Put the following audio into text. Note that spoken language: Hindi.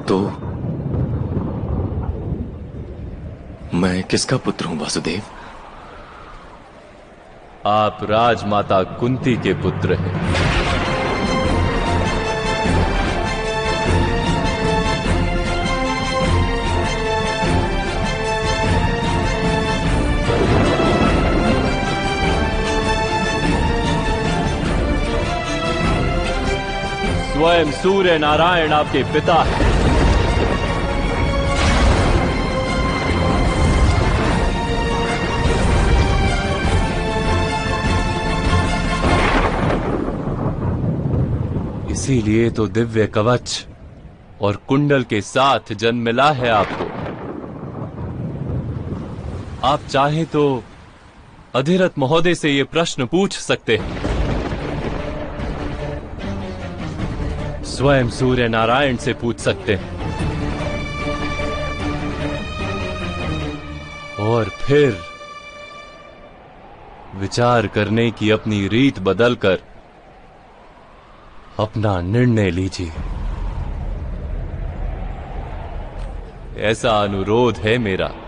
तो मैं किसका पुत्र हूं वासुदेव? आप राजमाता कुंती के पुत्र हैं। स्वयं सूर्य नारायण आपके पिता हैं। इसीलिए तो दिव्य कवच और कुंडल के साथ जन्म मिला है आपको। आप चाहें तो अधिरथ महोदय से ये प्रश्न पूछ सकते हैं। स्वयं सूर्य नारायण से पूछ सकते हैं और फिर विचार करने की अपनी रीत बदलकर अपना निर्णय लीजिए। ऐसा अनुरोध है मेरा।